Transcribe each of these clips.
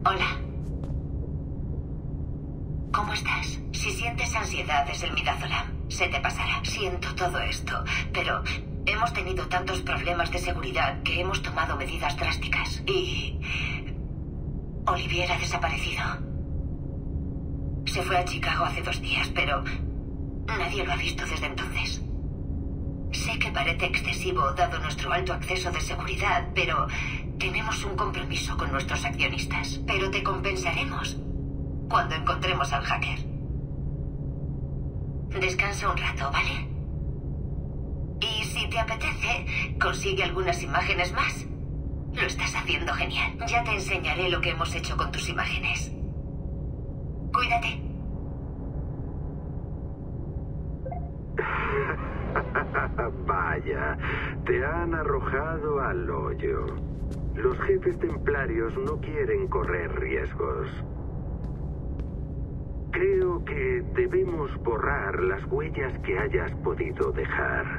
Hola. ¿Cómo estás? Si sientes ansiedad es el midazolam. Se te pasará. Siento todo esto, pero hemos tenido tantos problemas de seguridad que hemos tomado medidas drásticas. Y Olivier ha desaparecido. Se fue a Chicago hace 2 días, pero nadie lo ha visto desde entonces. Sé que parece excesivo dado nuestro alto acceso de seguridad, pero tenemos un compromiso con nuestros accionistas. Pero te compensaremos cuando encontremos al hacker. Descansa un rato, ¿vale? Y si te apetece, consigue algunas imágenes más. Lo estás haciendo genial. Ya te enseñaré lo que hemos hecho con tus imágenes. Cuídate. Vaya, te han arrojado al hoyo. Los jefes templarios no quieren correr riesgos. Creo que debemos borrar las huellas que hayas podido dejar.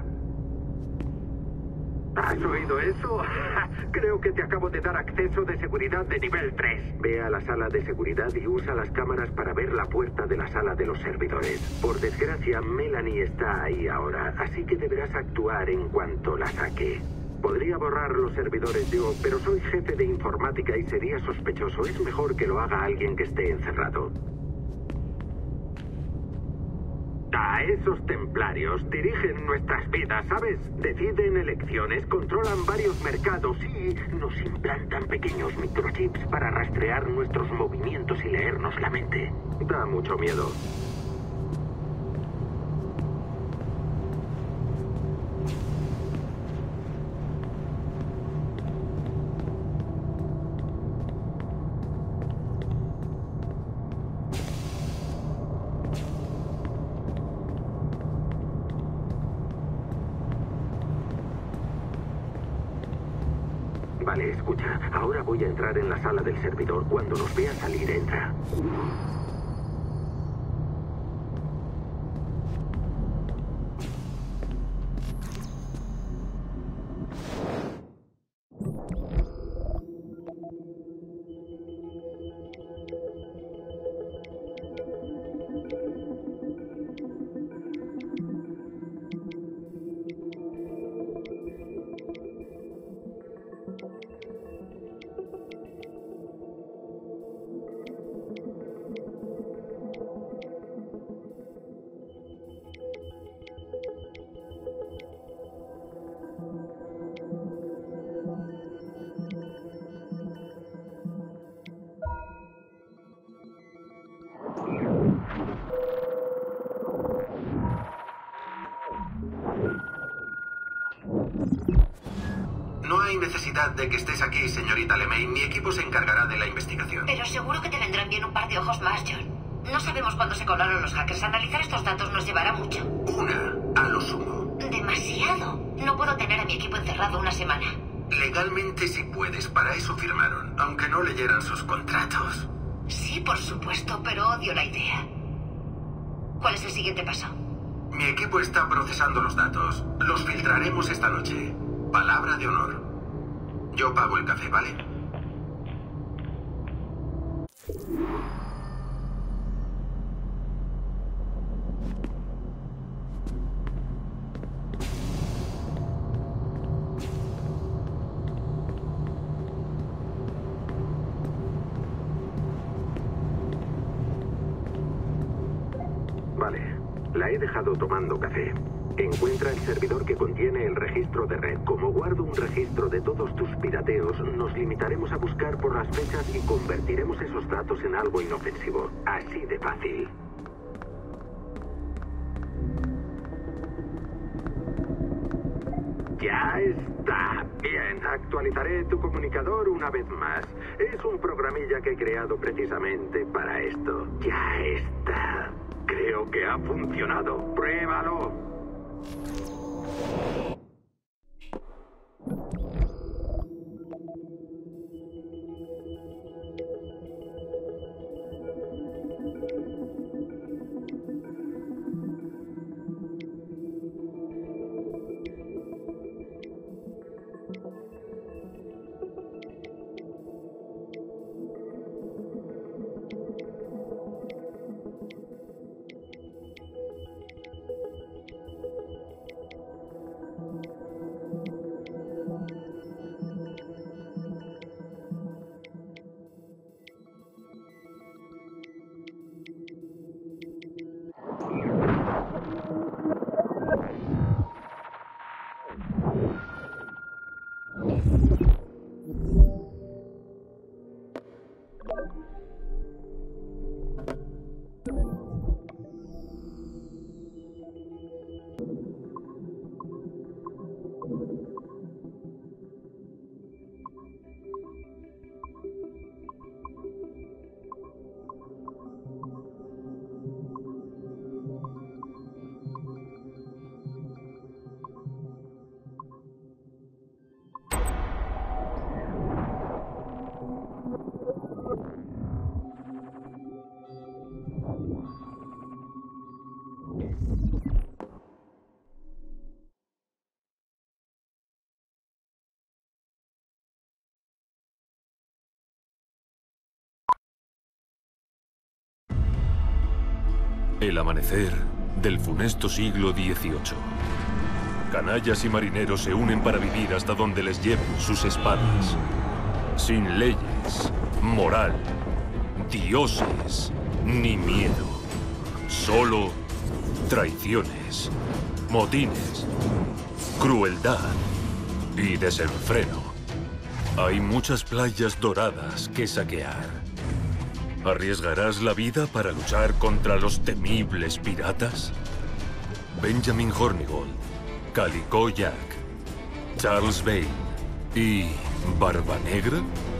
¿Has oído eso? Creo que te acabo de dar acceso de seguridad de nivel 3. Ve a la sala de seguridad y usa las cámaras para ver la puerta de la sala de los servidores. Por desgracia, Melanie está ahí ahora, así que deberás actuar en cuanto la saque. Podría borrar los servidores yo, pero soy jefe de informática y sería sospechoso. Es mejor que lo haga alguien que esté encerrado. A esos templarios dirigen nuestras vidas, ¿sabes? Deciden elecciones, controlan varios mercados y nos implantan pequeños microchips para rastrear nuestros movimientos y leernos la mente. Da mucho miedo. Vale, escucha. Ahora voy a entrar en la sala del servidor. Cuando nos vea salir, entra. No hay necesidad de que estés aquí, señorita LeMay. Mi equipo se encargará de la investigación. Pero seguro que te vendrán bien un par de ojos más, John. No sabemos cuándo se colaron los hackers. Analizar estos datos nos llevará mucho. Una, a lo sumo. Demasiado. No puedo tener a mi equipo encerrado una semana. Legalmente sí puedes. Para eso firmaron, aunque no leyeran sus contratos. Sí, por supuesto, pero odio la idea. ¿Cuál es el siguiente paso? Mi equipo está procesando los datos. Los filtraremos esta noche. Palabra de honor. Yo pago el café, ¿vale? Vale, la he dejado tomando café. Encuentra el servidor que contiene el registro de red. Como guardo un registro de todos tus pirateos, nos limitaremos a buscar por las fechas y convertiremos esos datos en algo inofensivo. Así de fácil. Ya está. Bien, actualizaré tu comunicador una vez más. Es un programilla que he creado precisamente para esto. Ya está. Creo que ha funcionado. ¡Pruébalo! El amanecer del funesto siglo XVIII. Canallas y marineros se unen para vivir hasta donde les lleven sus espadas. Sin leyes, moral, dioses, ni miedo. Solo traiciones, motines, crueldad y desenfreno. Hay muchas playas doradas que saquear. ¿Arriesgarás la vida para luchar contra los temibles piratas? Benjamin Hornigold, Calico Jack, Charles Vane y Barba Negra.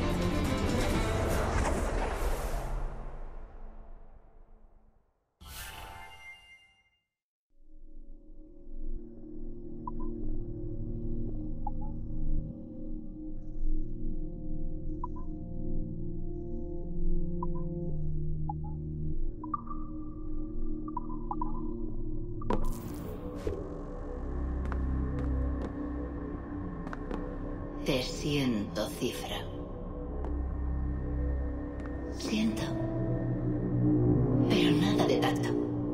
Te siento, Cifra. Siento. Pero nada de tacto.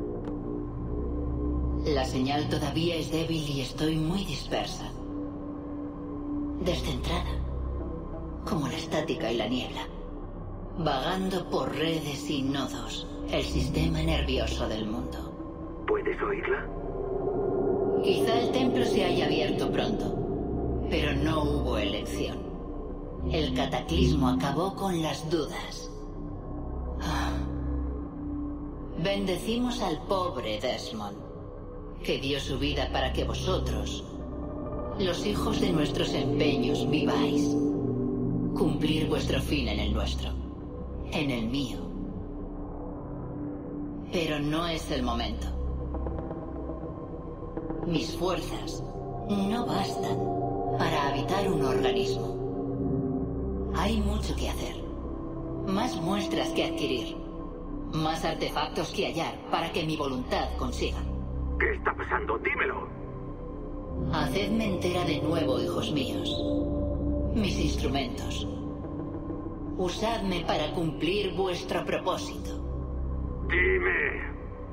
La señal todavía es débil y estoy muy dispersa. Descentrada. Como la estática y la niebla. Vagando por redes y nodos. El sistema nervioso del mundo. ¿Puedes oírla? Quizá el templo se haya abierto pronto. Pero no hubo elección. El cataclismo acabó con las dudas. Bendecimos al pobre Desmond, que dio su vida para que vosotros, los hijos de nuestros empeños, viváis. Cumplir vuestro fin en el nuestro. En el mío. Pero no es el momento. Mis fuerzas no bastan para habitar un organismo. Hay mucho que hacer. Más muestras que adquirir. Más artefactos que hallar para que mi voluntad consiga. ¿Qué está pasando? Dímelo. Hacedme entera de nuevo, hijos míos. Mis instrumentos. Usadme para cumplir vuestro propósito. Dime.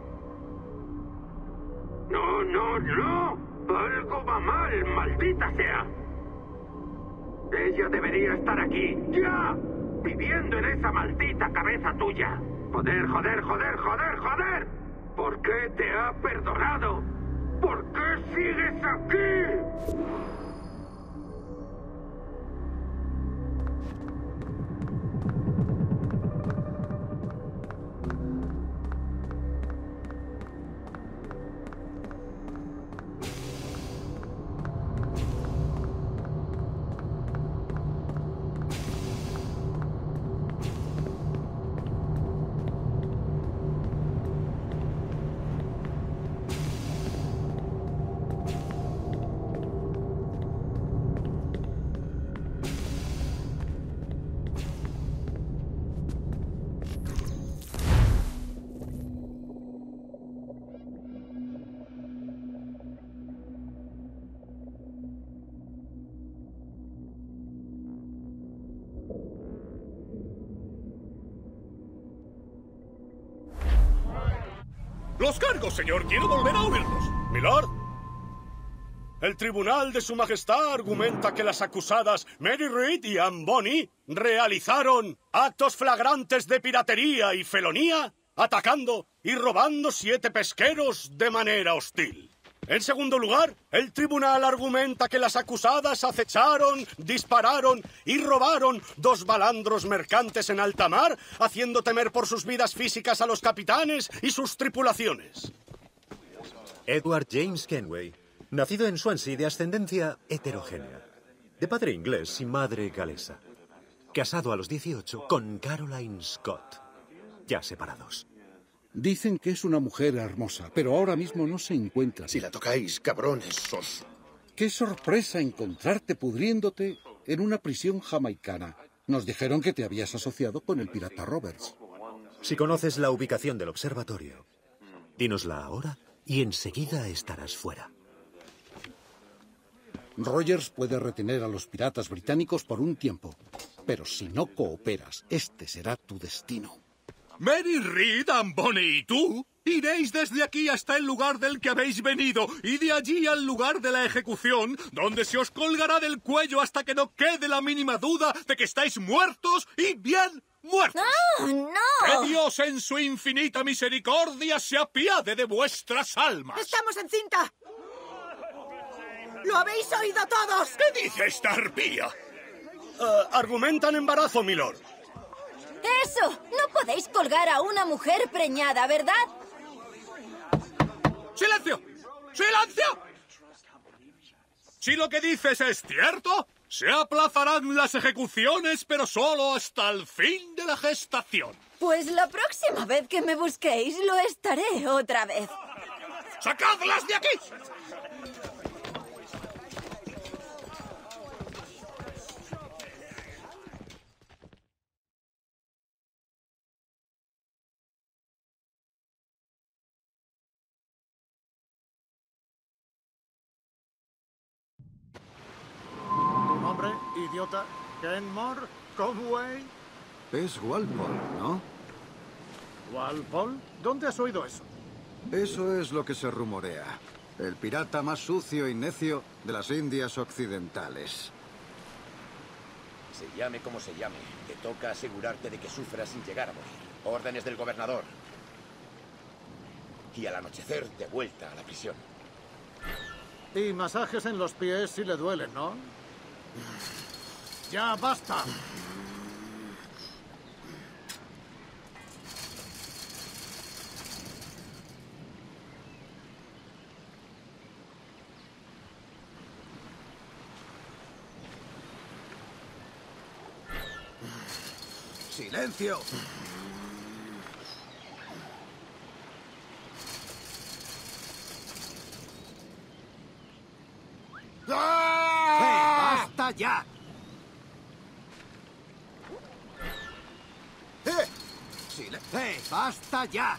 No, no, no. Algo va mal, maldita sea. Ella debería estar aquí, ya, viviendo en esa maldita cabeza tuya. Joder, joder, joder, joder, joder. ¿Por qué te ha perdonado? ¿Por qué sigues aquí? ¡Los cargos, señor! ¡Quiero volver a oírlos! ¡Milord! El Tribunal de Su Majestad argumenta que las acusadas Mary Reed y Anne Bonny realizaron actos flagrantes de piratería y felonía, atacando y robando 7 pesqueros de manera hostil. En segundo lugar, el tribunal argumenta que las acusadas acecharon, dispararon y robaron 2 balandros mercantes en alta mar, haciendo temer por sus vidas físicas a los capitanes y sus tripulaciones. Edward James Kenway, nacido en Swansea de ascendencia heterogénea, de padre inglés y madre galesa, casado a los 18 con Caroline Scott, ya separados. Dicen que es una mujer hermosa, pero ahora mismo no se encuentra. Si la tocáis, cabrones, sos... ¡Qué sorpresa encontrarte pudriéndote en una prisión jamaicana! Nos dijeron que te habías asociado con el pirata Roberts. Si conoces la ubicación del observatorio, dínosla ahora y enseguida estarás fuera. Rogers puede retener a los piratas británicos por un tiempo, pero si no cooperas, este será tu destino. Mary Reed, Amboni y tú iréis desde aquí hasta el lugar del que habéis venido y de allí al lugar de la ejecución, donde se os colgará del cuello hasta que no quede la mínima duda de que estáis muertos y bien muertos. ¡No, no! ¡Que Dios en su infinita misericordia se apiade de vuestras almas! ¡Estamos en cinta! ¡Lo habéis oído todos! ¿Qué dice esta arpía? Argumentan embarazo, milord. ¡Eso! No podéis colgar a una mujer preñada, ¿verdad? ¡Silencio! ¡Silencio! Si lo que dices es cierto, se aplazarán las ejecuciones, pero solo hasta el fin de la gestación. Pues la próxima vez que me busquéis, lo estaré otra vez. ¡Sacadlas de aquí! ¿Nombre, idiota? ¿Kenmore? ¿Conway? Es Walpole, ¿no? ¿Walpole? ¿Dónde has oído eso? Eso es lo que se rumorea. El pirata más sucio y necio de las Indias Occidentales. Se llame como se llame, te toca asegurarte de que sufra sin llegar a morir. Órdenes del gobernador. Y al anochecer, de vuelta a la prisión. Y masajes en los pies si le duelen, ¿no? ¡Ya basta! ¡Silencio! ¡Basta ya! ¡Basta ya!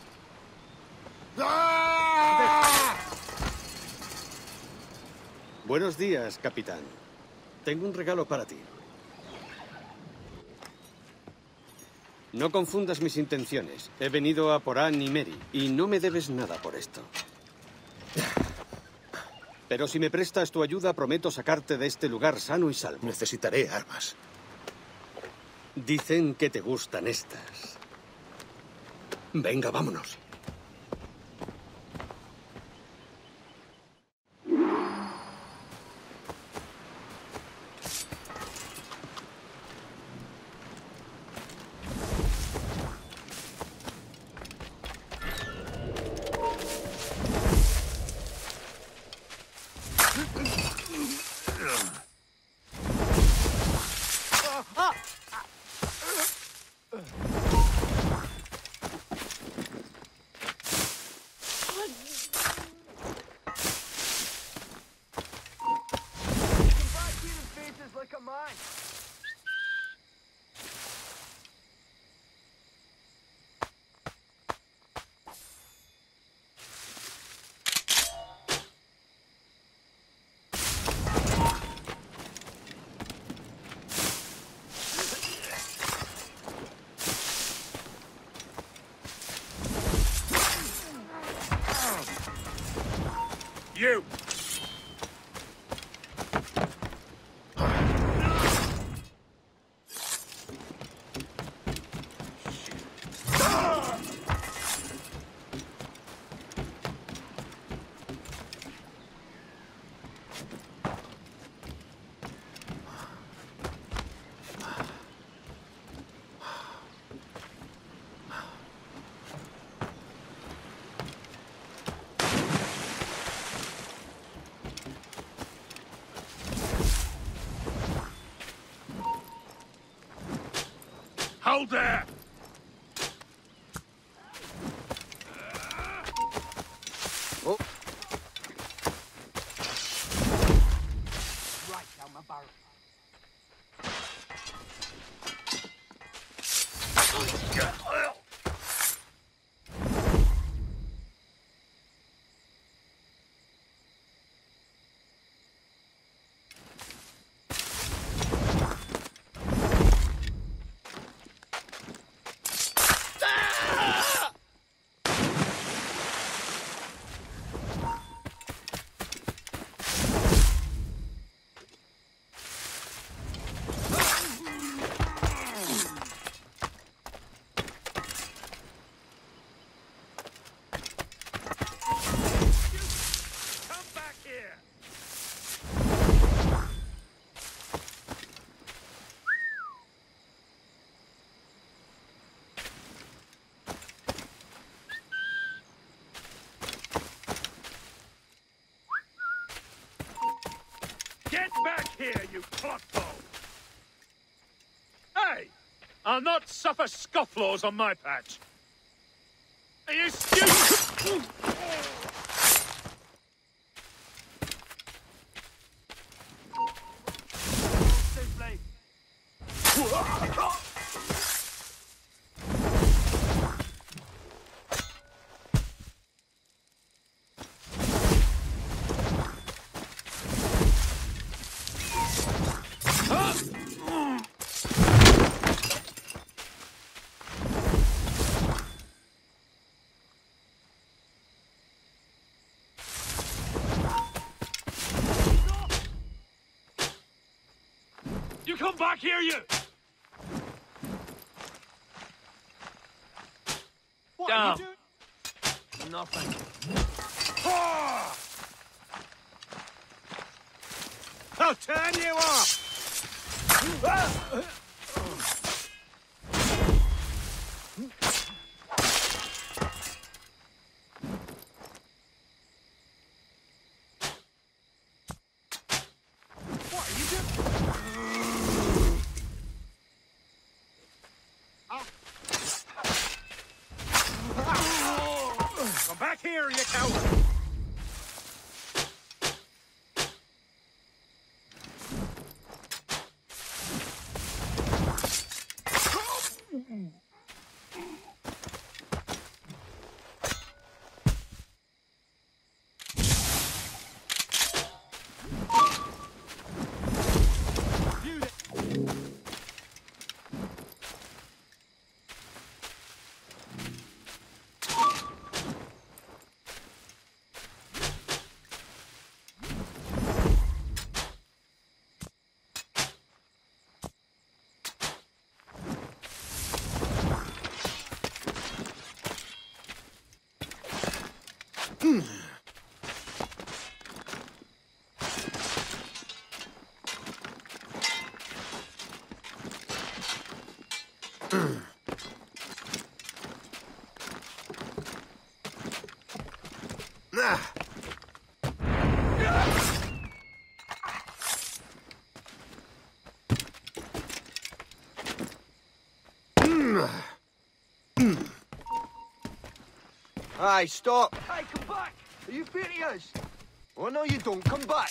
Buenos días, capitán. Tengo un regalo para ti. No confundas mis intenciones. He venido a por Anne y Mary, y no me debes nada por esto. Pero si me prestas tu ayuda, prometo sacarte de este lugar sano y salvo. Necesitaré armas. Dicen que te gustan estas. Venga, vámonos. You! Hold there! Oh. Right down my barrel. here, you clotpo! Hey! I'll not suffer scofflaws on my patch. Are you stupid? You come back here, you! What are you doing? Nothing. I'll turn you off! What are you doing? Come back here, you coward! Aye, stop! Hey, come back! Are you serious? Oh, no, you don't. Come back!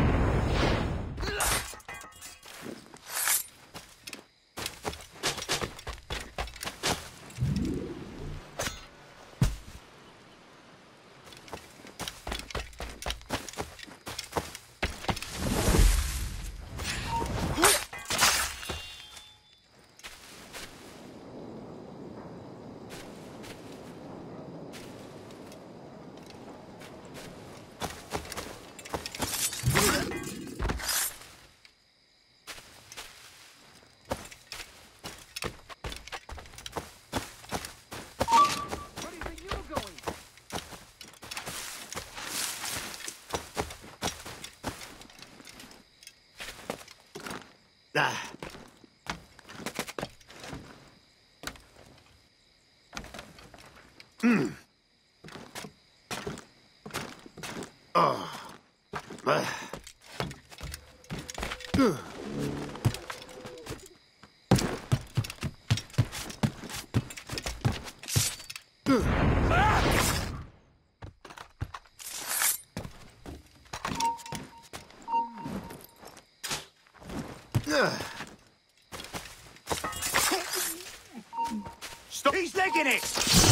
Stop! He's legging it!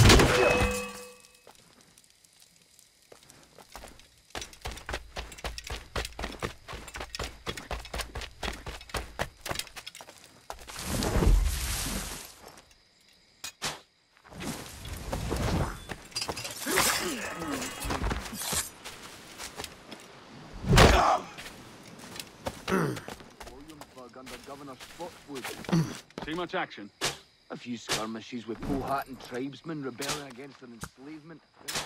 See much action? A few skirmishes with Powhatan tribesmen rebelling against their enslavement.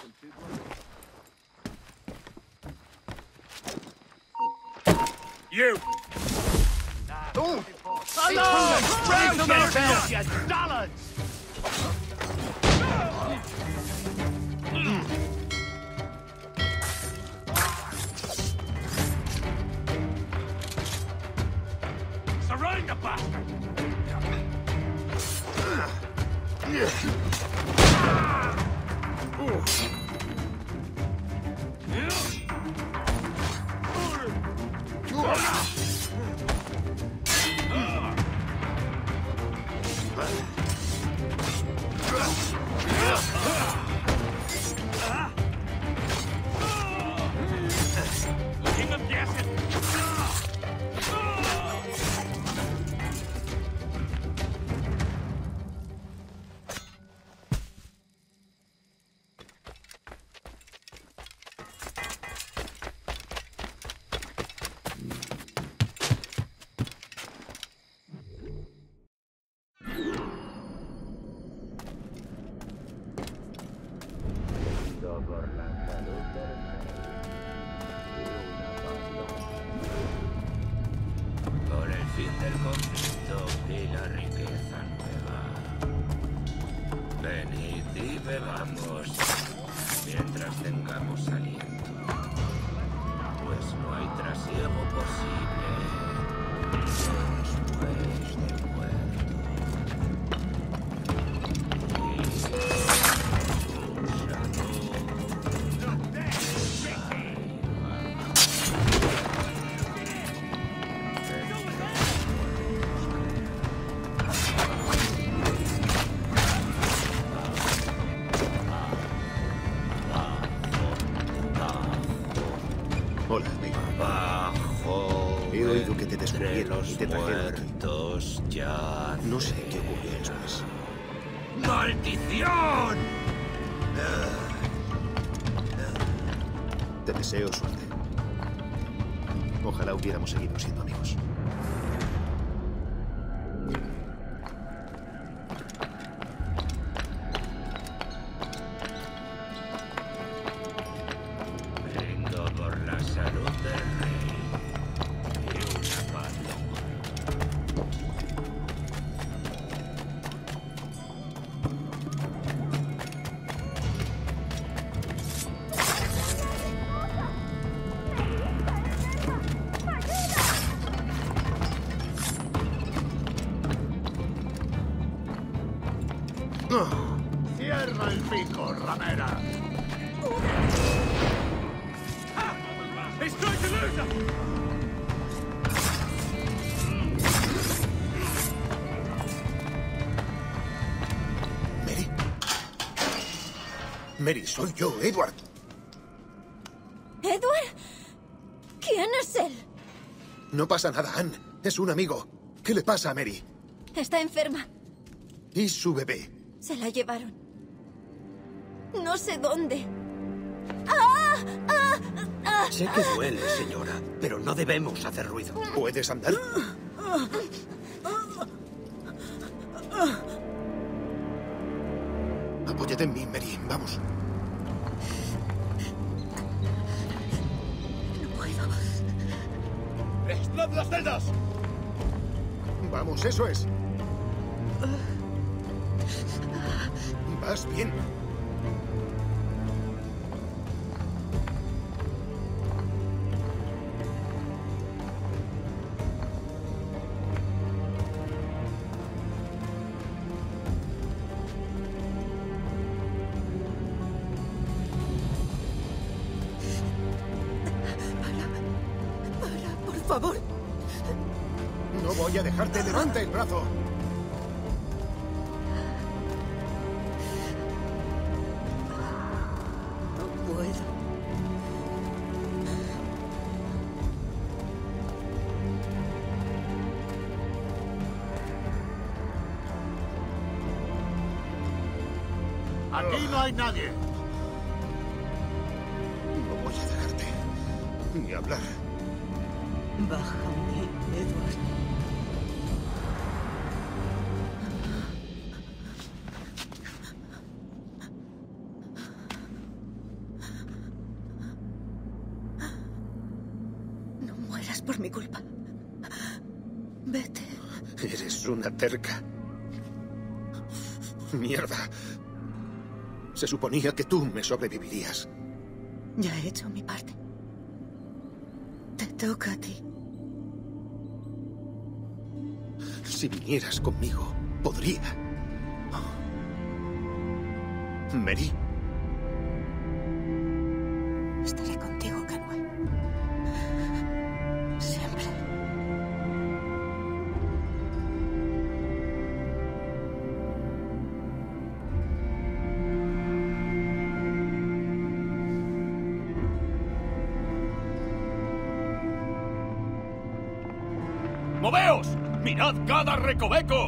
You! Oh! Hello! Round yourself, you dullards! Por el fin del conflicto y la riqueza nueva. Venid y bebamos mientras tengamos aliento. Pues no hay trasiego posible después del muerto. Hola, amigo. Bajo. He oído que te descubrieron y te trajeron aquí. Muertos ya. No sé qué ocurrió después. ¡Maldición! Te deseo suerte. Ojalá hubiéramos seguido siendo amigos. Vengo por la salud del rey y una paz ¡Cierra el pico, ramera! ¡Estoy de lucha! Mary. Mary, soy yo, Edward. ¿Edward? ¿Quién es él? No pasa nada, Anne. Es un amigo. ¿Qué le pasa a Mary? Está enferma. ¿Y su bebé? Se la llevaron. No sé dónde. ¡Ah! ¡Ah! ¡Ah! Sé que duele, señora, pero no debemos hacer ruido. ¿Puedes andar? Apóyate en mí, Mary. Vamos. No puedo. ¡Explad las celdas! Vamos, eso es. Vas bien. Para, por favor. No voy a dejarte. Levanta el brazo. No puedo. Aquí no hay nadie. No voy a dejarte ni hablar. Bájame, Edward. No mueras por mi culpa. Vete. Eres una terca. Mierda. Se suponía que tú me sobrevivirías. Ya he hecho mi parte. Te toca a ti. Si vinieras conmigo, podría. Mary. Estaré contigo, Kenway. Siempre. ¡Moveos! ¡Mirad cada recoveco!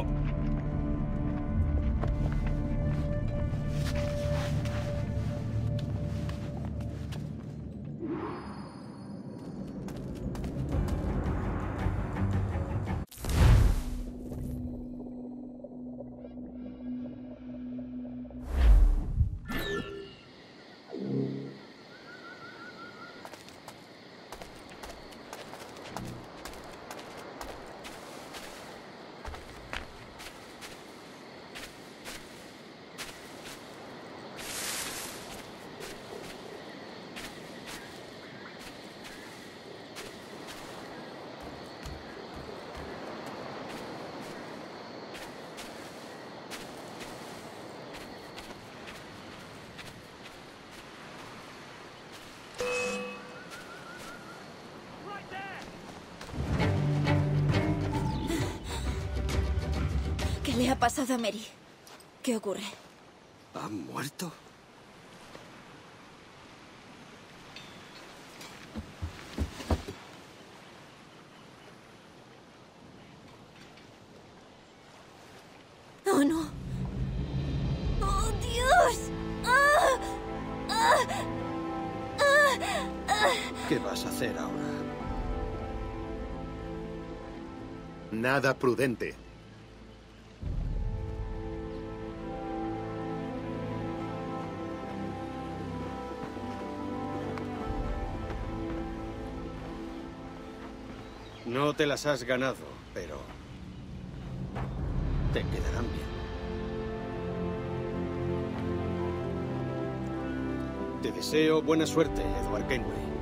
¿Qué le ha pasado a Mary? ¿Qué ocurre? ¿Ha muerto? ¡Oh, no! ¡Oh, Dios! ¡Ah! ¡Ah! ¡Ah! ¡Ah! ¿Qué vas a hacer ahora? Nada prudente. No te las has ganado, pero te quedarán bien. Te deseo buena suerte, Edward Kenway.